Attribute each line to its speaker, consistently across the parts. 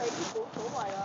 Speaker 1: 冇所謂啊。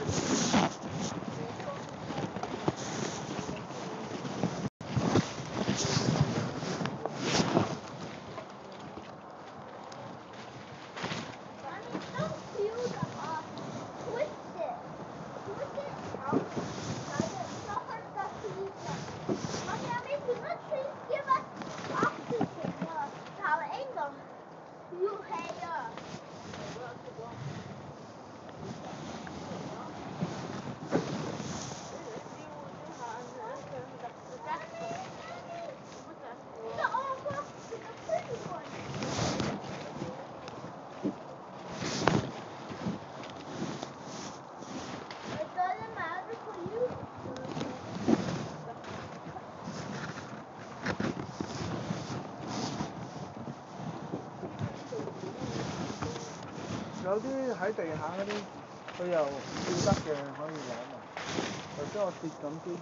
Speaker 2: 有啲喺地下嗰啲，佢又跳得嘅，可以攞埋。頭先我跌緊啲，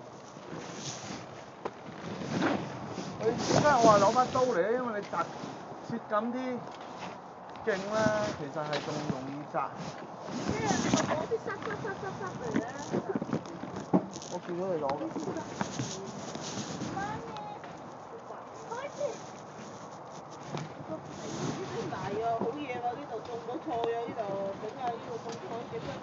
Speaker 2: 佢點解我話攞把刀嚟咧？因為你切緊啲徑咧，其實係仲容易摘。
Speaker 1: 即係你攞啲塞嚟咧。
Speaker 2: 我見到你攞㗎。
Speaker 1: 大啊，好嘢喎！呢度種到菜啊，呢度整下呢度種菜幾多？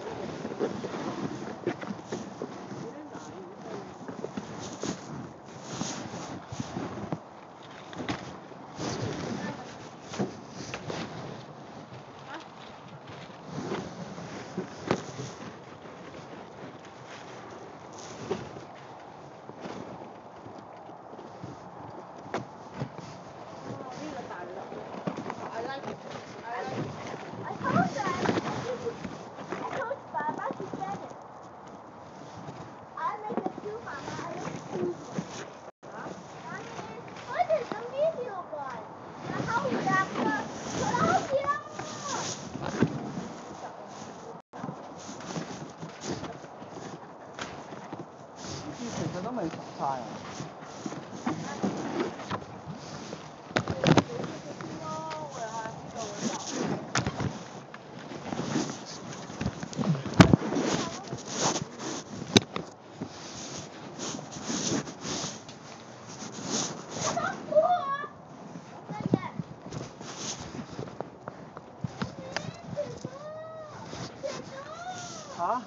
Speaker 2: 其實都未熟晒啊！嚇？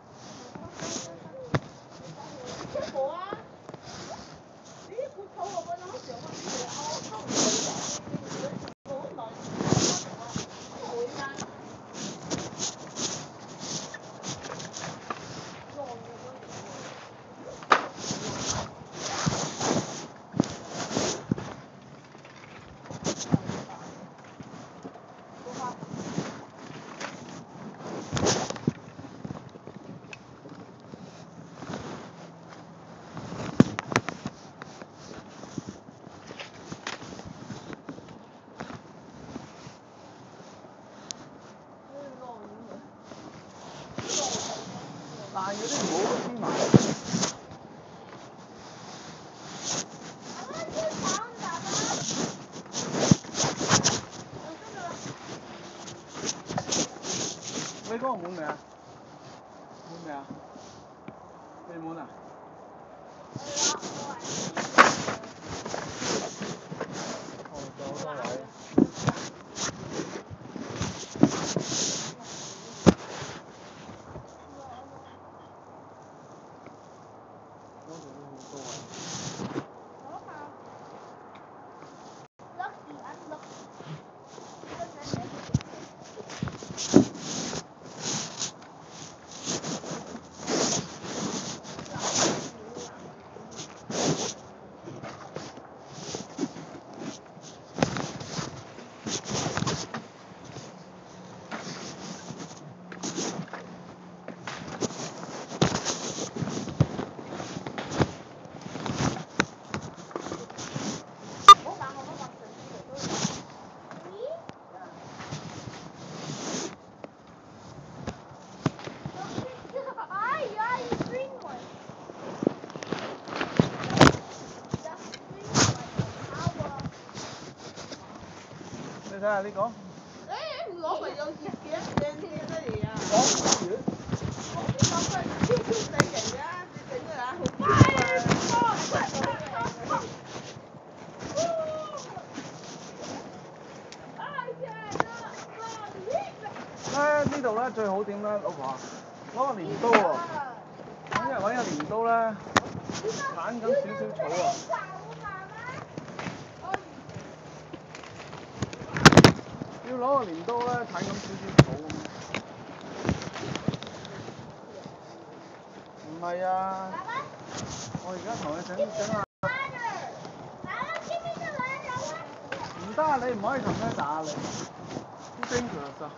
Speaker 2: 但係嗰啲唔好黐埋。你嗰個滿未啊？滿未啊？未滿啊？哦，仲有好多位。你睇下呢個。
Speaker 1: 誒，唔攞咪有熱嘅，靚啲得嚟啊！
Speaker 2: 呢度咧最好點咧，老婆攞個鐮刀喎，揾個鐮刀咧，剷緊少少草啊。要攞個鐮刀咧，剷緊少少草咁。唔係啊，我而家同佢整下。唔得啊！你唔可以同佢打你，好 dangerous 啊！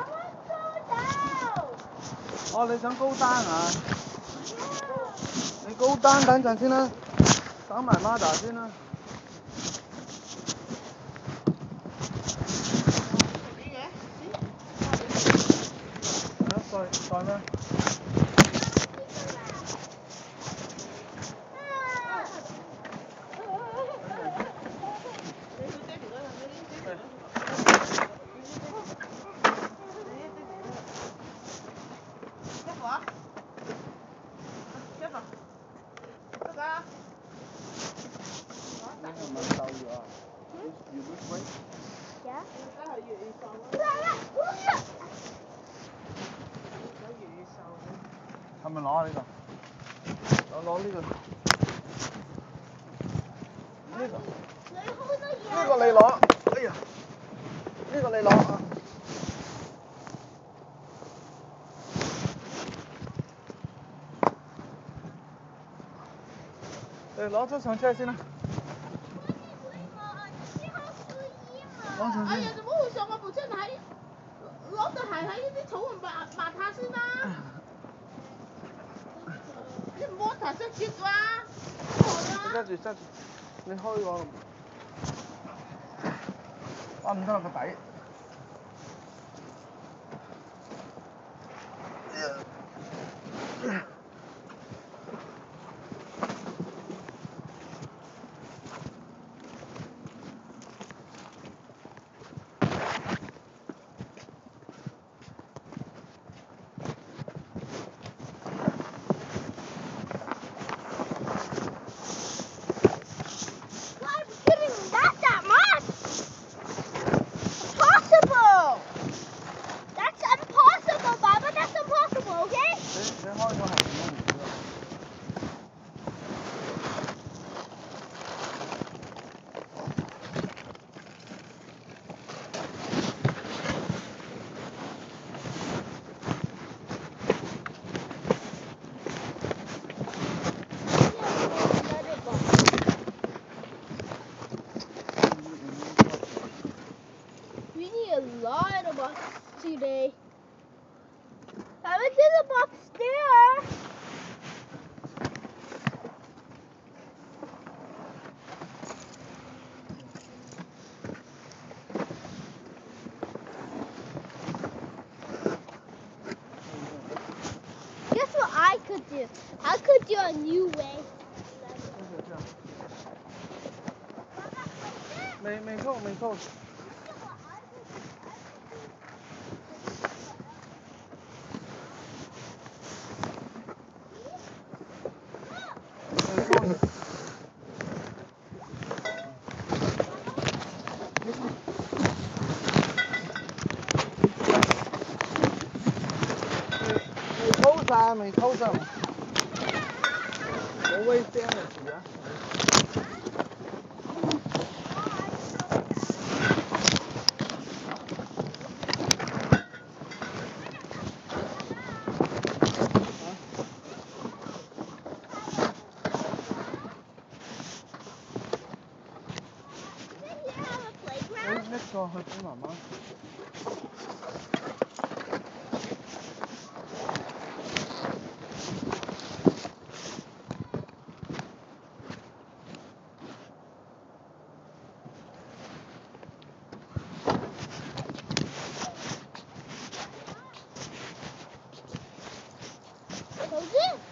Speaker 2: 哦，你想高單啊？你高單等陣先啦，等埋 Mother 先啦。再咩？係咪攞啊呢個？我攞呢個。呢個你攞。哎呀，呢個你攞啊。攞咗上車先啦。
Speaker 1: 哎呀，怎麼會上我部車睇？攞對鞋喺呢啲草抹下先啦。啲摩托車接啊！
Speaker 2: 揸住，你開個。哇！唔得啦個底。
Speaker 3: We need a lot of bucks today. I went to the box there. Guess what I could do? I could do a new way.
Speaker 2: 未扣。未偷晒，冇威聲啊！而家。拎個去俾媽媽。
Speaker 3: 同志。